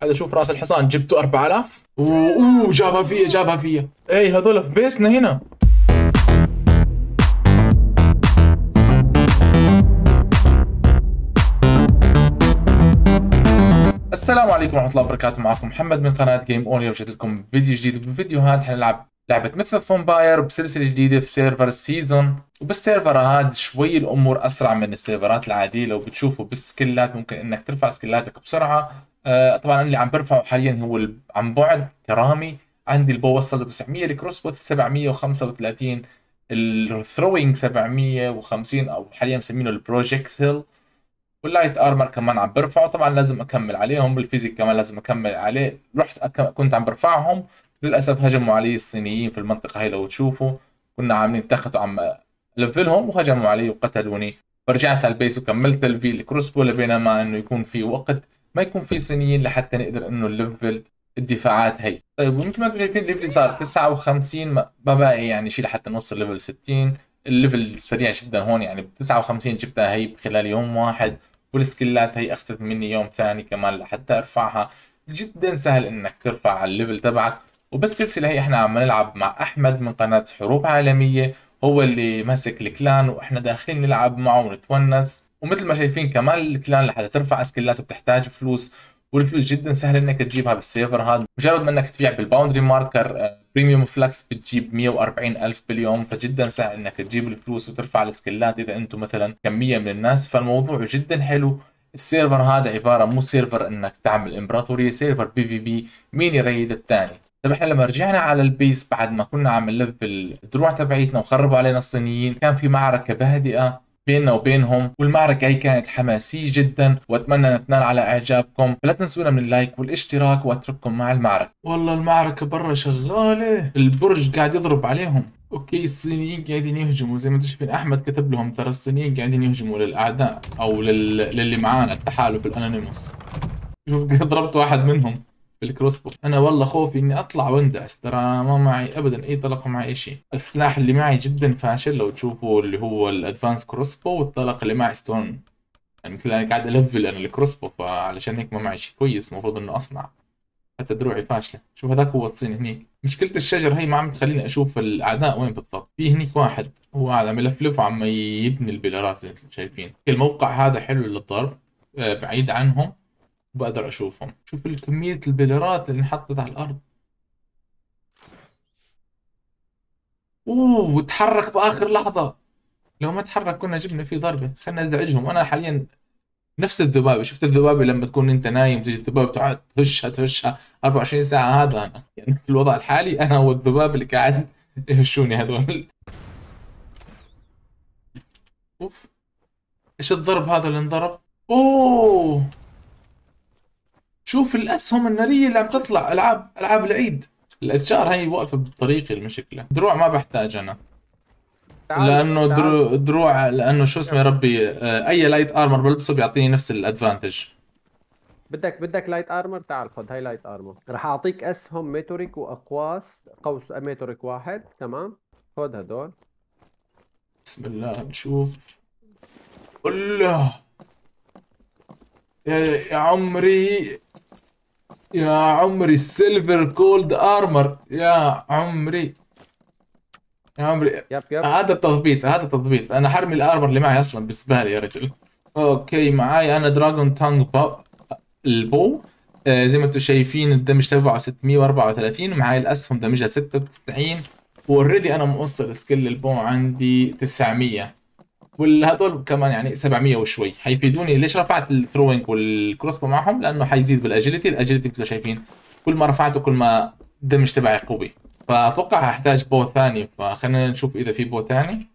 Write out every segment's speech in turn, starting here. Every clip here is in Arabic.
هذا شوف راس الحصان جبته 4000. اوه جابها فيا جابها فيا. اي هذول في بيسنا هنا. السلام عليكم ورحمة الله وبركاته. معكم محمد من قناة جيم اون. رجعت لكم فيديو جديد. بالفيديو هذا حنلعب لعبة مثل فامباير بسلسلة جديدة في سيرفر السيزون. وبالسيرفر هذا شوي الأمور أسرع من السيرفرات العادية. لو بتشوفوا بالسكيلات ممكن إنك ترفع سكيلاتك بسرعة. طبعا اللي عم برفعه حاليا هو عن بعد كرامي. عندي البو وصل 900، الكروس بوت 735، الثروينج 750 أو حاليا مسمينه البروجيكتيل، واللايت ارمر كمان عم برفعه. طبعا لازم اكمل عليهم، بالفيزيك كمان لازم اكمل عليه. كنت عم برفعهم، للاسف هجموا علي الصينيين في المنطقه هاي. لو تشوفوا كنا عاملين تختوا عم لفلهم وهجموا علي وقتلوني. فرجعت على البيس وكملت الفي الكروسبو، بينما انه يكون في وقت ما يكون في صينيين لحتى نقدر انه نلفل الدفاعات هي. طيب ومثل ما انتم شايفين الليفل صار 59، ما باقي يعني شيء لحتى نوصل ليفل 60. الليفل سريع جدا هون، يعني ب 59 جبتها هي بخلال يوم واحد، والسكيلات هي اخذت مني يوم ثاني كمان لحتى ارفعها. جدا سهل انك ترفع على الليفل تبعك. وبالسلسله هي احنا عم نلعب مع احمد من قناه حروب عالميه، هو اللي ماسك الكلان واحنا داخلين نلعب معه ونتونس. ومثل ما شايفين كمان الكلان لحتى ترفع سكيلات بتحتاج فلوس، والفلوس جدا سهل انك تجيبها بالسيرفر هذا. مجرد ما انك تبيع بالباوندري ماركر بريميوم فلكس بتجيب 140 ألف باليوم. فجدا سهل انك تجيب الفلوس وترفع السكيلات اذا انتم مثلا كمية من الناس. فالموضوع جدا حلو. السيرفر هذا عبارة مو سيرفر انك تعمل امبراطورية، سيرفر بي في بي، مين يريد الثاني. طيب احنا لما رجعنا على البيس بعد ما كنا عم نلفل الدروع تبعيتنا وخربوا علينا الصينيين، كان في معركة بهدئة بيننا وبينهم، والمعركة هي كانت حماسية جدا، واتمنى تنال على اعجابكم. فلا تنسونا من اللايك والاشتراك، واترككم مع المعركة. والله المعركة برا شغالة، البرج قاعد يضرب عليهم. اوكي الصينيين قاعدين يهجموا زي ما انتم شايفين. احمد كتب لهم ترى الصينيين قاعدين يهجموا للاعداء او للي معانا التحالف الانونيموس. شوف ضربت واحد منهم بالكروسبو. انا والله خوفي اني اطلع واندعس، ترى ما معي ابدا اي طلقه، معي اي شيء. السلاح اللي معي جدا فاشل لو تشوفوا، اللي هو الادفانس كروسبو، والطلقه اللي معي ستون. يعني مثل انا قاعد الفل انا الكروسبو، فعلشان هيك ما معي شيء كويس المفروض انه اصنع. حتى دروعي فاشله. شوف هذاك هو الصيني هنيك. مشكله الشجر هي ما عم تخليني اشوف الاعداء وين بالضبط. في هنيك واحد هو قاعد عم يلفلف وعم يبني البيلرات زي ما انتم شايفين. الموقع هذا حلو للضرب، بعيد عنهم بقدر اشوفهم. شوف الكمية البلرات اللي انحطت على الارض. اوه وتحرك باخر لحظة. لو ما تحرك كنا جبنا فيه ضربة. خلنا ازعجهم. انا حاليا نفس الذبابة. شفت الذبابة لما تكون انت نايم تجي الذبابة تقعد تهشها تهشها 24 ساعة؟ هذا انا يعني في الوضع الحالي انا والذباب اللي قاعد يهشوني هذول. اوف ايش الضرب هذا اللي انضرب؟ اوه شوف الاسهم الناريه اللي عم تطلع. العاب العيد. الاشجار هي واقفه بطريقي. المشكله دروع ما بحتاج انا، تعال لانه تعال. دروع لانه شو اسمه يا ربي، اي لايت ارمر بلبسه بيعطيني نفس الادفانتج. بدك لايت ارمر. تعال خذ هاي لايت ارمر. راح اعطيك اسهم ميتوريك واقواس قوس ميتوريك واحد. تمام، خذ هدول. بسم الله نشوف. الله يا عمري، يا عمري السيلفر كولد ارمر، يا عمري، يا عمري. يب يب. هذا تضبيط، هذا تضبيط. انا حرمي الارمر اللي معي اصلا بالزباله يا رجل. اوكي معاي انا دراجون تانج البو. زي ما انتم شايفين الدمج تبعه 634، ومعاي الاسهم دمجها 96. واوريدي انا موصل سكيل البو عندي 900، والهذول كمان يعني 700 وشوي. حيفيدوني. ليش رفعت الثروينج والكروسبو معهم؟ لانه حيزيد بالاجيلتي. الاجيلتي مثل ما شايفين كل ما رفعته كل ما الدمج تبعي قوي. فاتوقع هحتاج بو ثاني، فخلينا نشوف اذا في بو ثاني.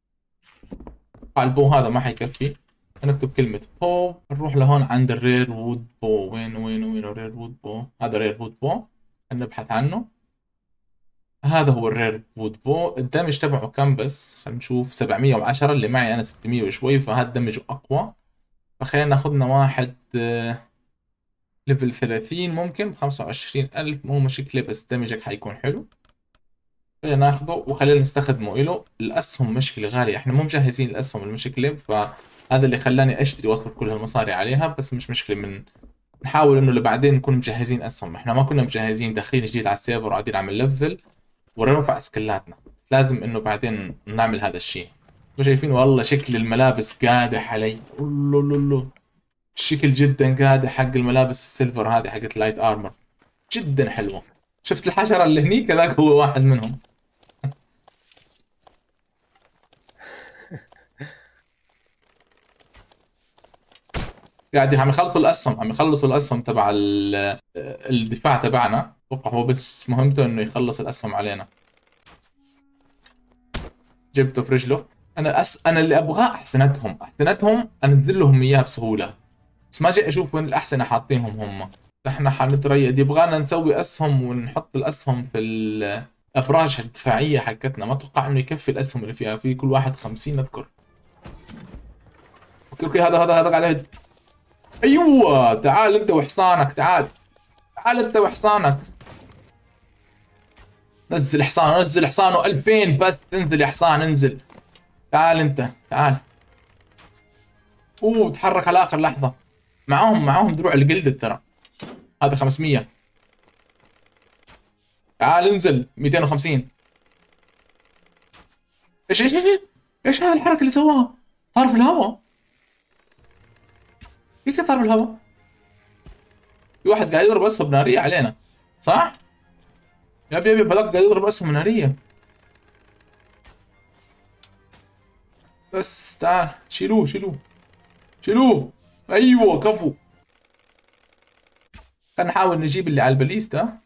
البو هذا ما حيكفي. نكتب كلمة بو، نروح لهون عند الرير وود بو. وين الرير وود بو؟ هذا رير وود بو، نبحث عنه. هذا هو الرير وود بو. الدمج تبعه كم بس؟ خلينا نشوف. 710. اللي معي انا 600 وشوي، فهذا دمجه اقوى. فخلينا ناخذ لنا واحد ليفل 30 ممكن ب 25,000. مو مشكلة بس دمجك حيكون حلو. خلينا ناخذه وخلينا نستخدمه. له الاسهم مشكلة غالية، احنا مو مجهزين الاسهم المشكلة. هذا اللي خلاني اشتري واصرف كل هالمصاري عليها. بس مش مشكلة، من نحاول انه لبعدين نكون مجهزين اسهم. احنا ما كنا مجهزين، داخلين جديد على السيرفر وقاعدين نعمل ليفل ونرفع سكلاتنا، بس لازم انه بعدين نعمل هذا الشيء. شايفين والله شكل الملابس قادح علي، الله الشكل جدا قادح حق الملابس السيلفر هذه حقت لايت ارمر، جدا حلوه. شفت الحشره اللي هنيك؟ هذاك هو واحد منهم. قاعد عم يخلصوا الاسهم، عم يخلصوا الاسهم تبع الدفاع تبعنا. اتوقع هو بس مهمته انه يخلص الاسهم علينا. جبته في رجله. انا اللي ابغاه احسنتهم انزل لهم اياه بسهوله، بس ما جاي اشوف وين الاحسنه حاطينهم هم. احنا حنتريد، يبغانا نسوي اسهم ونحط الاسهم في الابراج الدفاعيه حقتنا. ما اتوقع انه يكفي الاسهم اللي فيها، في كل واحد 50 اذكر. اوكي هذا قاعد. ايوه تعال انت وحصانك، تعال انت وحصانك. نزل حصانه 2000 بس. انزل يا حصان انزل. تعال انت تعال. تحرك على اخر لحظه. معاهم دروع الجلد ترى. هذا 500. تعال انزل 250. ايش هذا الحركه اللي سواها؟ طار في الهواء. كيف طار في الهواء؟ في واحد قاعد يضرب اسهم ناريه علينا، صح؟ يب هذاك قاعد يضرب اسهم ناريه. بس تعال شيلوه. ايوه كفو. خلينا نحاول نجيب اللي على الباليستا.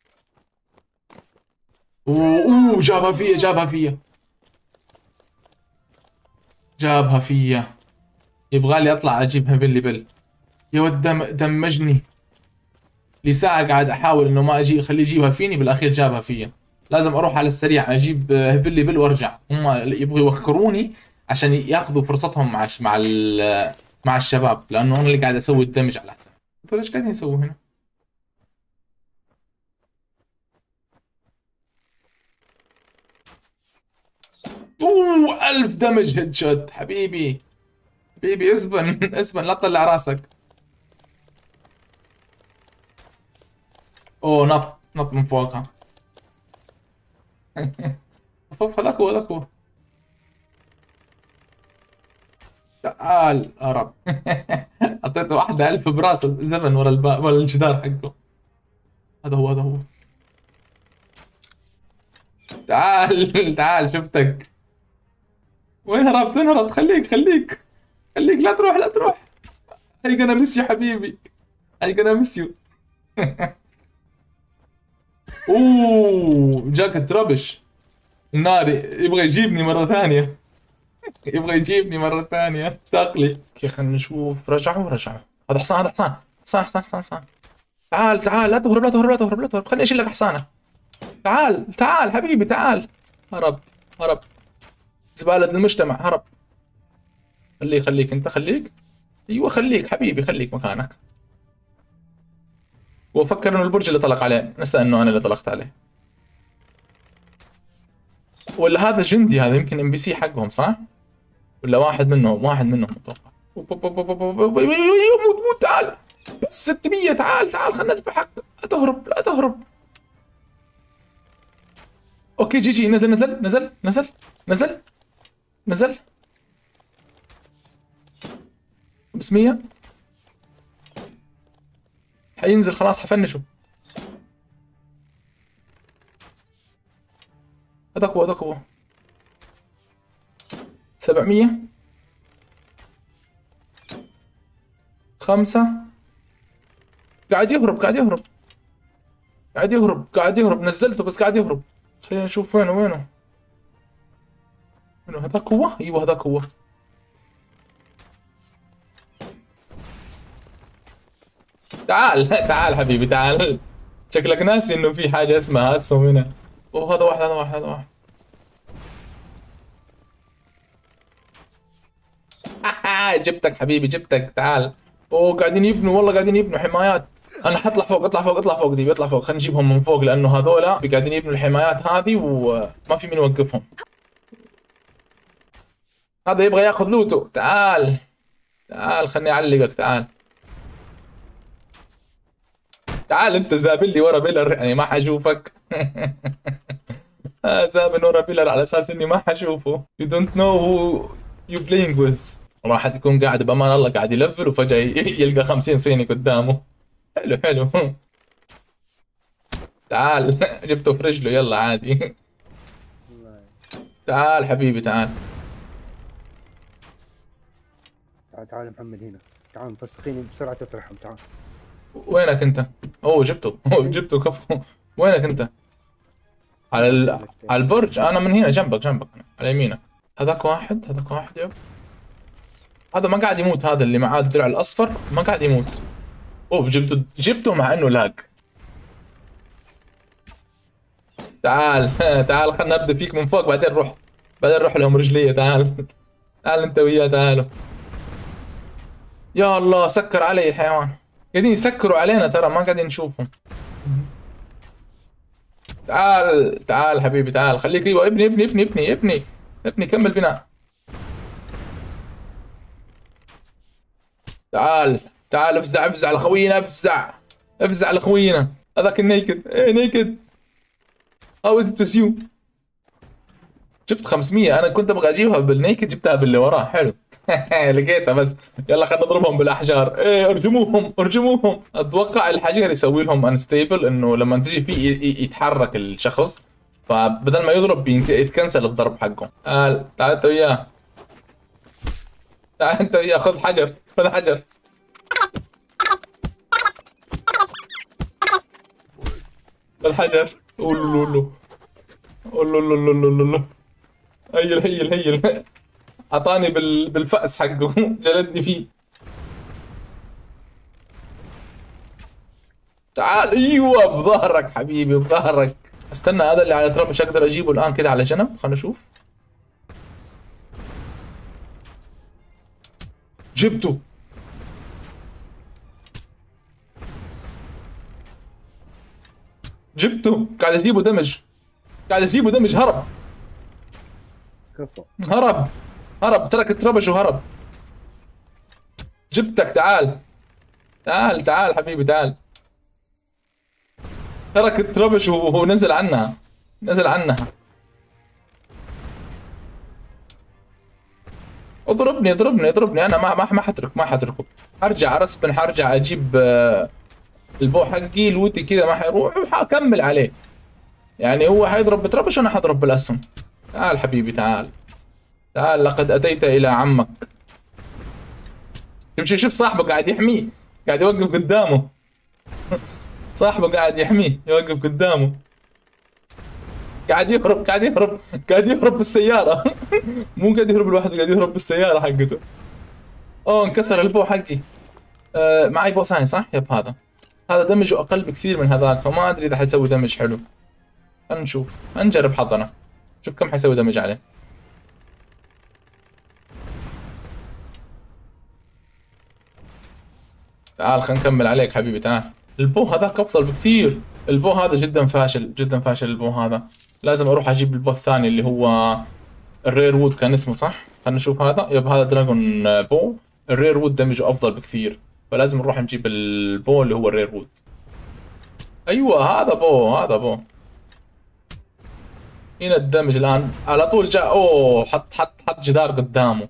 جابها فيا. يبغى لي اطلع اجيب هيفلي بيل. يا ود دمجني. لي ساعة قاعد احاول انه ما اجي اخليه يجيبها فيني، بالاخير جابها فيا. لازم اروح على السريع اجيب هيفلي بيل وارجع. هم يبغوا يوخروني عشان ياخذوا فرصتهم مع الشباب، لانه انا اللي قاعد اسوي الدمج على حساب. فليش قاعدين يسووا هنا؟ اوه 1000 دمج هيد شوت. حبيبي اسبن لا تطلع راسك. اوه نط من فوقها. فوق هذاك هو. تعال هرب. اعطيته واحدة 1000 براس زمن ورا ورا الجدار حقه. هذا هو. تعال شفتك. وين هربت؟ خليك لا تروح. هيك انا مسيو حبيبي. جاك تربش. النار يبغى يجيبني مرة ثانية. تقلي. خلينا نشوف. رجعوا. هذا حصان. تعال لا تهرب. خليني اشيل لك حصانك. تعال حبيبي تعال. هرب. زبالة المجتمع هرب. خليك انت. ايوه خليك حبيبي، خليك مكانك. وفكر انه البرج اللي طلق عليه، نسى انه انا اللي طلقت عليه. ولا هذا جندي، هذا يمكن ام بي سي حقهم صح؟ ولا واحد منهم اتوقع. موت تعال. بس 600. تعال خلنا نذبحك. لا تهرب. اوكي جي نزل. 500. حينزل خلاص، حفنشه. هذاك هو 700. 5. قاعد يهرب. نزلته بس قاعد يهرب. خلينا نشوف وينه. هذاك هو. ايوه هذاك هو. تعال حبيبي تعال. شكلك ناسي انه في حاجة اسمها اسهم هنا. هذا واحد. جبتك حبيبي تعال. قاعدين يبنوا حمايات. انا حطلع فوق. اطلع فوق. خلينا نجيبهم من فوق، لانه هذولا قاعدين يبنوا الحمايات هذه وما في مين يوقفهم. هذا يبغى ياخذ لوتو. تعال خليني اعلقك. تعال تعال انت زابل لي ورا بيلر يعني ما حشوفك. زابل ورا بيلر على اساس اني ما حشوفه. You don't know who you playing with. راح يكون قاعد بامان الله قاعد يلفل وفجأة يلقى 50 صيني قدامه. حلو حلو. تعال جبته في رجله يلا عادي. تعال حبيبي تعال. تعال محمد هنا. تعال مفسخين بسرعة تطرحهم. تعال. وينك انت؟ اوه جبته. جبته كفو. وينك انت؟ على البرج. انا من هنا جنبك على يمينك. هذاك واحد يب. هذا ما قاعد يموت. هذا اللي معاه الدرع الاصفر ما قاعد يموت. اوه جبته مع انه لاج. تعال تعال خلنا نبدا فيك من فوق بعدين نروح لهم رجليه. تعال انت وياه تعالوا. يا الله سكر علي الحيوان. قاعدين يسكروا علينا ترى ما قاعدين نشوفهم. تعال حبيبي تعال. خليك ايوه ابني كمل بناء. تعال افزع لخوينا. افزع لخوينا. هذاك النيكد. نيكد. هاو از بريسيو. جبت 500. انا كنت ابغى اجيبها بالنيكد جبتها باللي وراه. حلو. لقيتها بس. يلا خلينا نضربهم بالاحجار. ارجموهم. اتوقع الحجر يسوي لهم انستيبل انه لما تجي فيه يتحرك الشخص فبدل ما يضرب يتكنسل الضرب حقه. تعال انت وياه. خذ حجر. خذ حجر. قول له هيل. اعطاني بالفأس حقه. جلدني فيه. تعال ايوه بظهرك حبيبي بظهرك. استنى هذا اللي على تراب مش اقدر اجيبه الان كده على جنب. خلنا نشوف. جبته. قاعد اجيبه دمج. هرب ترك التربش وهرب. جبتك. تعال حبيبي تعال. ترك التربش وهو نزل عنها. اضربني انا ما حتركه. حرجع رسبن. حرجع اجيب البو حقي لوتي كذا ما حيروح وحكمل عليه. يعني هو حيضرب بتربش وانا حضرب بالاسهم. تعال حبيبي تعال لقد اتيت الى عمك. شوف صاحبه قاعد يحميه. قاعد يوقف قدامه. صاحبه قاعد يحميه يوقف قدامه. قاعد يهرب بالسيارة. مو قاعد يهرب لوحده قاعد يهرب بالسيارة حقته. اوه انكسر البو حقي. معي بو ثاني صح؟ يب هذا دمجه اقل بكثير من هذاك فما ادري اذا حيسوي دمج حلو. خلينا نشوف. نجرب حظنا. شوف كم حيسوي دمج عليه. تعال خلينا نكمل عليك حبيبي تعال. البو هذاك افضل بكثير. البو هذا جدا فاشل البو هذا. لازم اروح اجيب البو الثاني اللي هو الرير وود كان اسمه صح؟ خلينا نشوف هذا. يب هذا دراجون بو. الرير وود دمجه افضل بكثير فلازم نروح نجيب البو اللي هو الرير وود. ايوه هذا بو. هنا الدمج الان على طول جاء. اوه حط جدار قدامه.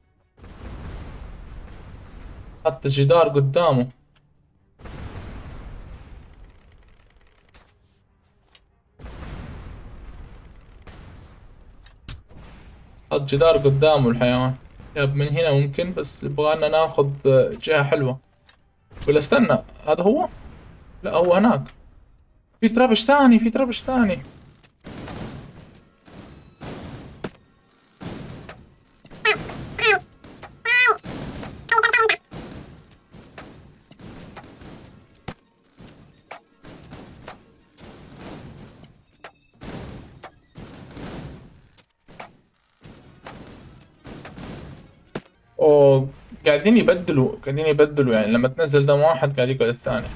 حط جدار قدامه. حط جدار قدامه الحيوان. يب من هنا ممكن بس يبغانا ناخذ جهة حلوة. ولا استنى هذا هو؟ لا هو هناك. في تربش ثاني. اوه قاعدين يبدلوا يعني لما تنزل دم واحد قاعد يقعد الثاني.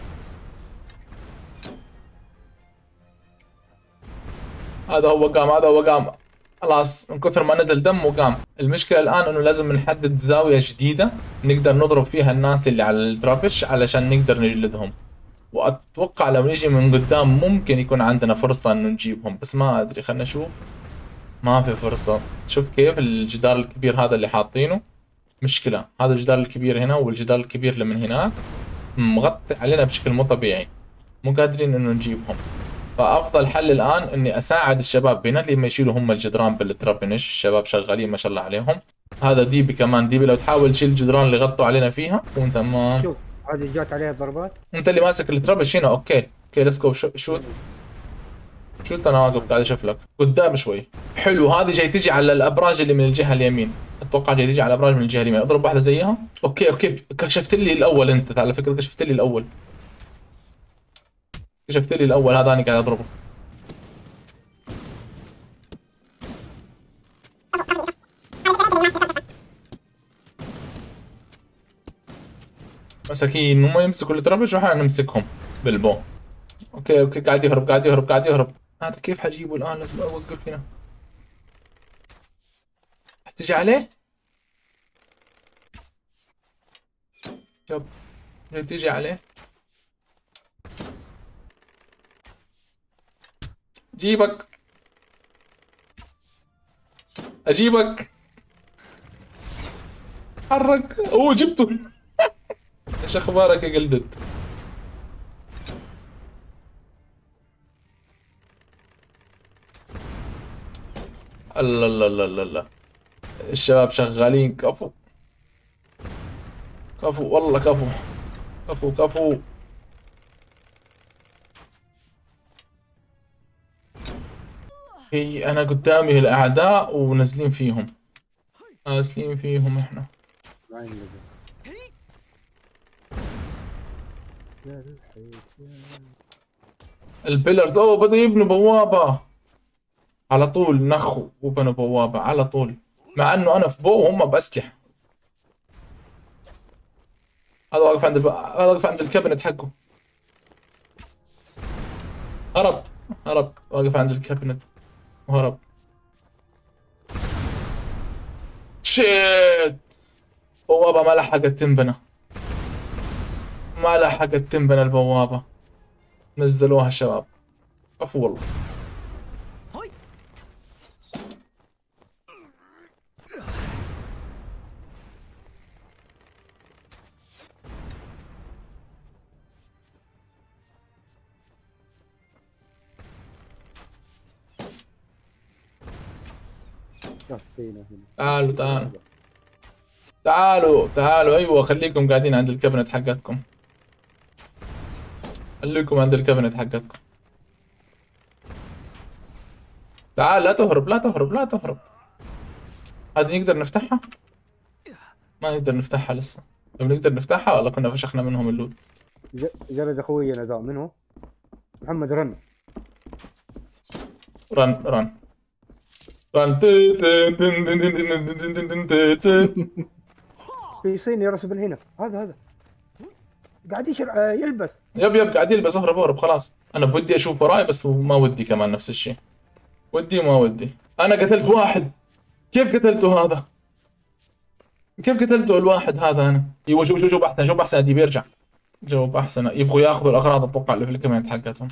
هذا هو قام. خلاص من كثر ما نزل دم وقام. المشكلة الآن انه لازم نحدد زاوية جديدة نقدر نضرب فيها الناس اللي على الترابش علشان نقدر نجلدهم. واتوقع لو نيجي من قدام ممكن يكون عندنا فرصة انه نجيبهم، بس ما ادري، خلنا نشوف. ما في فرصة. شوف كيف الجدار الكبير هذا اللي حاطينه، مشكلة. هذا الجدار الكبير هنا والجدار الكبير اللي من هناك مغطي علينا بشكل مو طبيعي، مو قادرين انه نجيبهم. فافضل حل الان اني اساعد الشباب بينا لما يشيلوا هم الجدران بالترابنش. الشباب شغالين ما شاء الله عليهم. هذا ديبي كمان، ديبي لو تحاول تشيل الجدران اللي غطوا علينا فيها وانت ما. شوف هذه جات عليها ضربات. انت اللي ماسك الترابش هنا. اوكي اوكي ليتس جو. شوت شوت. انا واقف قاعد اشوف لك قدام شوي. حلو. هذه جاي تجي على الابراج اللي من الجهه اليمين، اتوقع جاي تجي على الابراج من الجهه اليمين. اضرب واحده زيها. اوكي اوكي كشفت لي الاول انت، على فكره كشفت لي الاول. كشفت لي الاول، هذا انا قاعد اضربه. مساكين هم يمسكوا الترابش واحنا نمسكهم بالبو. اوكي اوكي قاعد يهرب قاعد يهرب قاعد يهرب. هذا كيف حجيبه الان؟ لازم اوقف هنا. حتجي عليه؟ شوف جاي تيجي عليه. جيبك اجيبك. حرك. اوه جبته. ايش اخبارك يا قلدت؟ الله الله الله الله الله. الشباب شغالين. كفو كفو والله كفو كفو كفو. هي انا قدامي الاعداء ونازلين فيهم. نازلين فيهم احنا. ما عندي يا الحيط البيلرز. اوه بدوا يبنوا بوابة على طول. نخوا وبنوا بوابة على طول، مع انه انا في بو وهم باسلحة. هذا واقف عند هذا واقف عند الكابينت حقه. هرب هرب. واقف عند الكابينت وهرب. شيت. بوابة ما لحقت تنبنى. ما لحقت تنبنى البوابة. نزلوها الشباب. عفو والله. فينا هنا. تعالوا تعالوا تعالوا تعالوا. ايوه خليكم قاعدين عند الكابينت حقتكم. خليكم عند الكابينت حقتكم. تعال لا تهرب لا تهرب لا تهرب. هذه نقدر نفتحها؟ ما نقدر نفتحها لسه. لو نقدر نفتحها والله كنا فشخنا منهم اللوت. جلد اخوي انا ذا منه. محمد رن. رن رن رن. في صيني رسب هنا. هذا قاعد يلبس. يب قاعد يلبس. اهرب اهرب خلاص. انا بودي اشوف وراي بس ما ودي كمان نفس الشيء. ودي وما ودي. انا قتلت واحد. كيف قتلته هذا؟ كيف قتلته الواحد هذا انا؟ ايوه جوب احسن جوب احسن. دي بيرجع. جواب احسن. يبغوا ياخذوا الاغراض اتوقع اللي في الكاميرات حقتهم.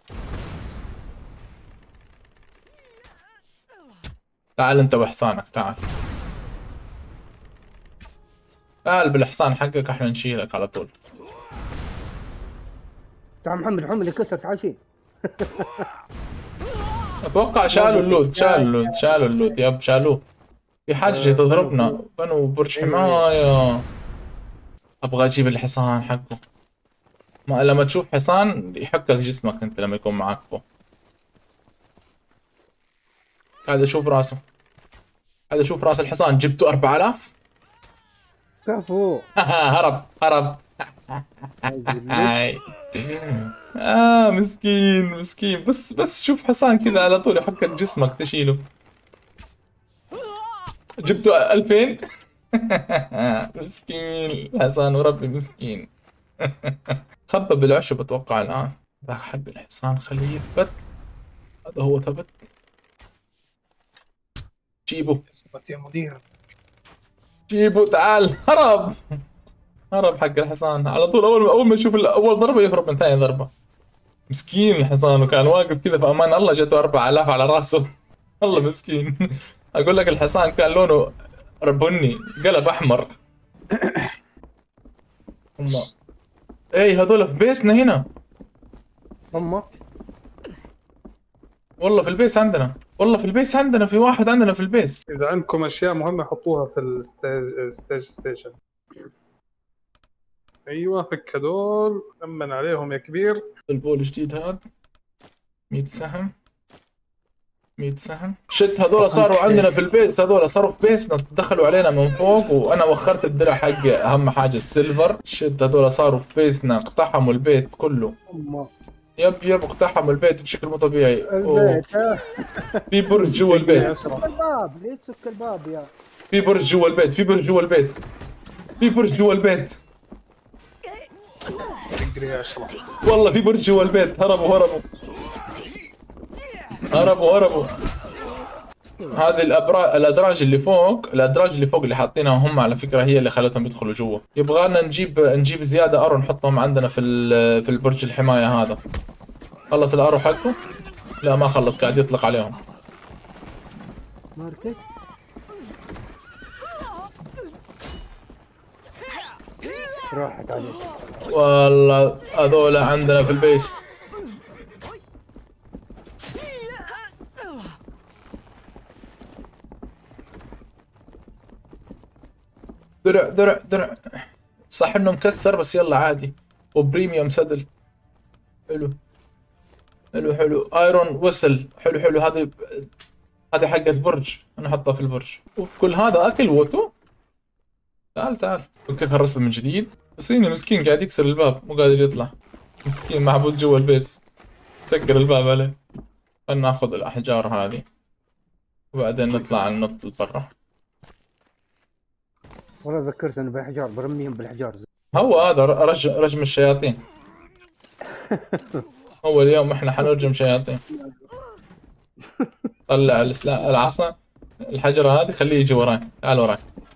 تعال انت وحصانك. تعال تعال بالحصان حقك احنا نشيلك على طول. تعال محمد يكسر. تعال شيل. اتوقع شالوا اللوت. شالوا اللوت. يب شالوه. في حاجة جاي تضربنا. بنوا برج حماية. ابغى اجيب الحصان حقه. ما لما تشوف حصان يحكك جسمك انت لما يكون معك فوق. قاعد اشوف راسه. قاعد اشوف راس الحصان. جبته 4000. كفو. هرب. مسكين. بس شوف حصان كذا على طول يحكك جسمك تشيله. جبته 2000. مسكين الحصان وربي مسكين. خبى بالعشب اتوقع الان. ذاك حق الحصان خليه يثبت. هذا هو ثبت. جيبه. يا مدير. جيبه. تعال. هرب. هرب حق الحصان على طول، اول ما يشوف اول ضربه يهرب من ثاني ضربه. مسكين الحصان، وكان واقف كذا في امان الله، جته 4000 على راسه. والله مسكين. اقول لك الحصان كان لونه بني قلب احمر. الله. ايه هذول في بيسنا هنا. هم والله في البيس عندنا، والله في البيس عندنا، في واحد عندنا في البيس. اذا عندكم اشياء مهمه حطوها في الستيج ستيشن. ايوه فك هدول، امن عليهم يا كبير. البول جديد هذا 100 سهم، 100 سهم. شت هذول صاروا عندنا في البيت، هذول صاروا في بيسنا، دخلوا علينا من فوق، وانا وخرت الدرع حقي اهم حاجه السيلفر. شت هذول صاروا في بيسنا، اقتحموا البيت كله. هم يب اقتحموا البيت بشكل مو طبيعي. البيت. في برج جوا البيت، سك الباب، ليه تسك الباب يا؟ في برج جوا البيت، في برج جوا البيت، في برج جوا البيت. اجري يا اشرف. والله في برج جوا البيت. هربوا. هذه الادراج اللي فوق، اللي حاطينها هم على فكره هي اللي خلتهم يدخلوا جوا. يبغالنا نجيب زياده ارو نحطهم عندنا في البرج الحمايه هذا. خلص الارو حقه؟ لا ما خلص، قاعد يطلق عليهم. ماركت راحت عليك. والله هذول عندنا في البيس. درع صح انه مكسر بس يلا عادي، وبريميوم سدل. حلو ايرون وصل. حلو هذه حقت برج، انا احطها في البرج. وفي كل هذا اكل ووتو. تعال فكك الرسم من جديد. صيني مسكين قاعد يكسر الباب، مو قادر يطلع. مسكين محبوس جوا البيس، سكر الباب عليه. خلنا ناخذ الاحجار هذه وبعدين نطلع ننط لبرا. والله ذكرت انه بالحجار برميهم بالحجار. هو هذا رجم الشياطين. هو اليوم احنا حنرجم شياطين. طلع العصا، الحجرة هذه خليه يجي وراي. تعال وراي،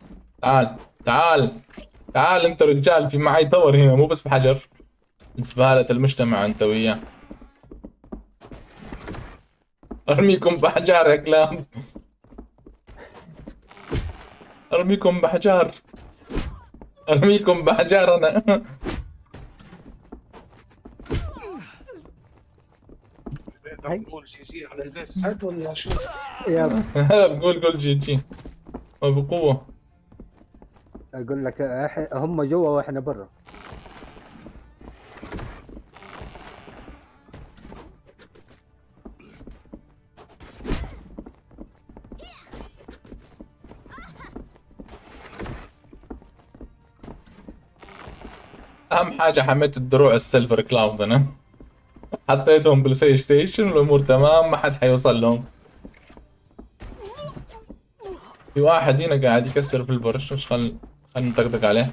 تعال انت رجال، في معي تور هنا مو بس بحجر. زبالة المجتمع انت وياه. ارميكم بحجار يا كلاب، ارميكم بحجار انا. بقول جي جي على البيس حد ولا شو؟ قول جي جي وبقوة. اقول لك هم جوا واحنا برا. اهم حاجة حميت الدروع السيلفر كلاود، انا حطيتهم بالسي ستيشن والامور تمام، ما حد حيوصل لهم. في واحد هنا قاعد يكسر في البرج، مش خلنا نطقطق عليه.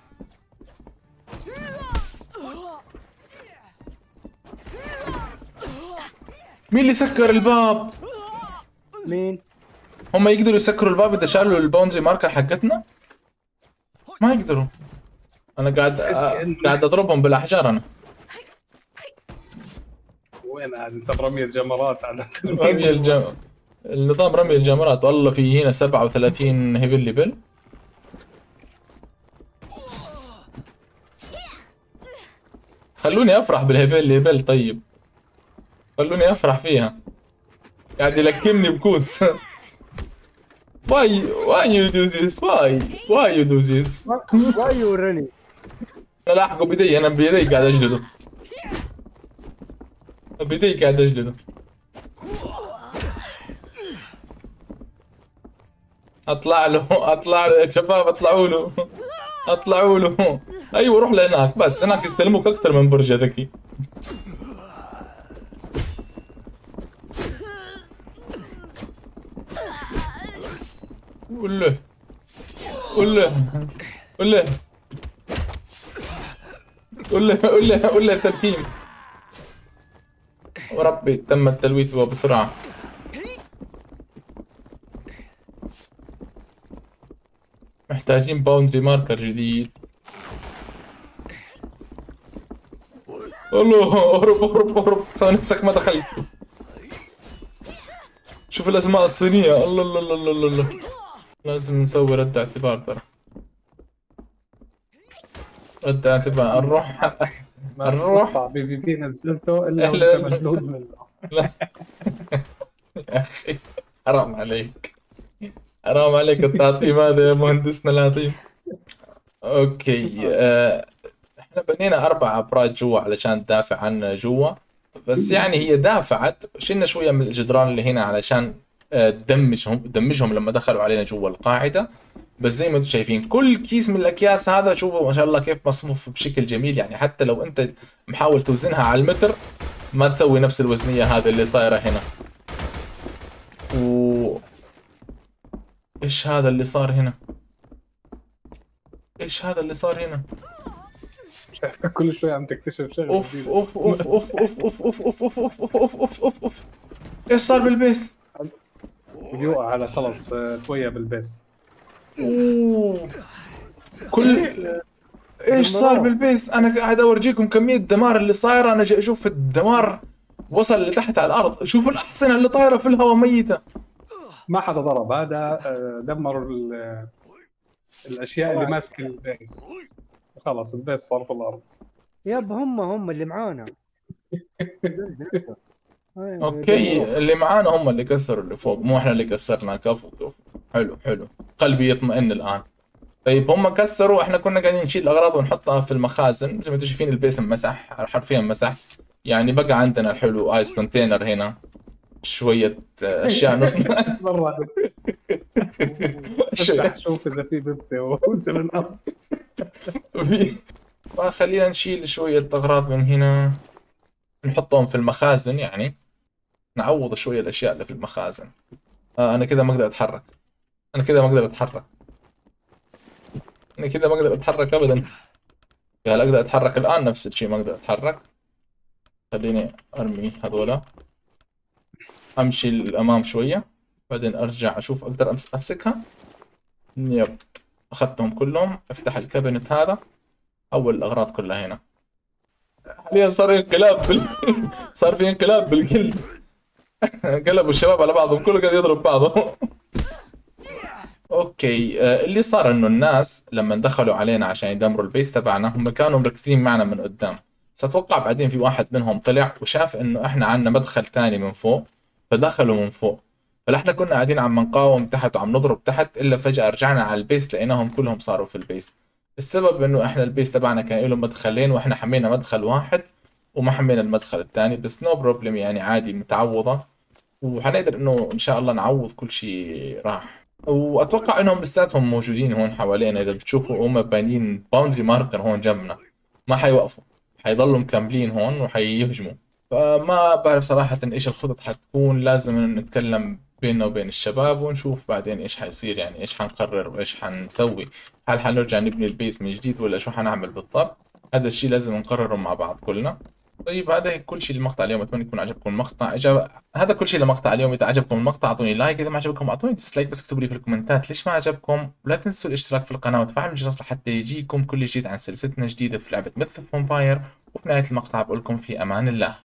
مين اللي سكر الباب؟ مين؟ هم يقدروا يسكروا الباب اذا شالوا الباوندري ماركر حقتنا؟ ما يقدروا. انا قاعد اضربهم بالاحجار انا. وين انت رمي الجمرات على النظام رمي الجمرات. والله في هنا 37 هيفل ليفل. خلوني افرح بالهيفل ليفل. طيب خلوني افرح فيها. قاعد يلكمني بكوس. why you do this? why you do this? why you running؟ لا لاحقه بيدي، انا بيدي قاعد اجلده. بيدي قاعد اجلده. اطلع له يا شباب، اطلعوا له. ايوه روح لهناك، بس هناك يستلموك اكثر من برج يا ذكي. قول له تلكيم. وربي تم التلويث بسرعة. محتاجين باوندري ماركر جديد. الله اهرب اهرب اهرب، سوي نفسك ما دخلت. شوف الاسماء الصينية، الله الله الله الله الله الله. لازم نسوي رد اعتبار ترى. رد اعتبار، نروح نروح. بي في بي نزلته الا لا، وانت مجنون منه. لا يا اخي حرام عليك، حرام عليك التعطيم هذا يا مهندسنا العظيم. اوكي احنا بنينا 4 ابراج جوا علشان تدافع عنا جوا، بس يعني هي دافعت، شلنا شويه من الجدران اللي هنا علشان تدمجهم لما دخلوا علينا جوا القاعده. بس زي ما انتم شايفين كل كيس من الاكياس هذا شوفوا ما شاء الله كيف مصفوف بشكل جميل، يعني حتى لو انت محاول توزنها على المتر ما تسوي نفس الوزنيه هذه اللي صايره هنا. ايش هذا اللي صار هنا؟ ايش هذا اللي صار هنا؟ شايفك كل شوي عم تكتشف شغله اوف جديدة. اوف اوف اوف اوف اوف اوف اوف اوف اوف اوف اوف اوف اوف. ايش صار بالبيس؟ بيوقع على خلص شويه بالبيس. اوه كل ايش صار بالبيس؟ انا قاعد اورجيكم كمية الدمار اللي صايرة، انا جاي اشوف الدمار وصل لتحت على الارض. شوفوا الاحصنة اللي طايرة في الهواء ميتة. ما حدا ضرب، هذا دمروا الاشياء اللي ماسكه البيس. خلص البيس صار في الارض. ياب هم اللي معانا. اوكي اللي معانا هم اللي كسروا اللي فوق، مو احنا اللي كسرنا. كفو كفو، حلو حلو، قلبي يطمئن الان. طيب هم كسروا، احنا كنا قاعدين نشيل الاغراض ونحطها في المخازن. زي ما انتم شايفين البيس مسح، حرفيا مسح. يعني بقى عندنا الحلو ايس كونتينر هنا، شوية اشياء نصنع. مرة شوف اذا في بيبسي او سيفن اب. خلينا نشيل شوية اغراض من هنا نحطهم في المخازن، يعني نعوض شوية الاشياء اللي في المخازن. انا كذا ما اقدر اتحرك، انا كذا ما اقدر اتحرك، انا كذا ما اقدر اتحرك ابدا. هل اقدر اتحرك الان؟ نفس الشيء ما اقدر اتحرك. خليني ارمي هذولا، امشي للامام شوية بعدين ارجع اشوف اقدر امسكها. يب اخذتهم كلهم. افتح الكابينت هذا، اول الاغراض كلها هنا. حاليا صار انقلاب صار في انقلاب بالجلد. قلبوا الشباب على بعضهم، كله قاعد يضرب بعضه. اوكي اللي صار انه الناس لما دخلوا علينا عشان يدمروا البيس تبعنا هم كانوا مركزين معنا من قدام. ساتوقع بعدين في واحد منهم طلع وشاف انه احنا عندنا مدخل ثاني من فوق، فدخلوا من فوق. فاحنا كنا قاعدين عم نقاوم تحت وعم نضرب تحت، الا فجأة رجعنا على البيس لقيناهم كلهم صاروا في البيس. السبب انه احنا البيس تبعنا كان له مدخلين واحنا حمينا مدخل واحد وما حمينا المدخل الثاني. بس نو بروبلم، يعني عادي متعوضة، وحنقدر انه ان شاء الله نعوض كل شيء راح. واتوقع انهم لساتهم موجودين هون حوالينا. اذا بتشوفوا هم بانين باوندري ماركر هون جنبنا، ما حيوقفوا، حيضلوا مكملين هون وحيهجموا. فما بعرف صراحة ايش الخطط حتكون. لازم نتكلم بيننا وبين الشباب ونشوف بعدين ايش حيصير، يعني ايش حنقرر وايش حنسوي. هل حنرجع نبني البيس من جديد ولا شو حنعمل بالضبط؟ هذا الشيء لازم نقرره مع بعض كلنا. طيب هذا هيك كل شيء لمقطع اليوم. اتمنى يكون عجبكم المقطع. هذا كل شيء لمقطع اليوم. اذا عجبكم المقطع اعطوني لايك، اذا ما عجبكم اعطوني ديسلايك، بس اكتبوا لي في الكومنتات ليش ما عجبكم. ولا تنسوا الاشتراك في القناه وتفعلوا الجرس لحتى يجيكم كل جديد عن سلسلتنا الجديده في لعبه ميث اوف فامباير. وفي نهايه المقطع بقول لكم في امان الله.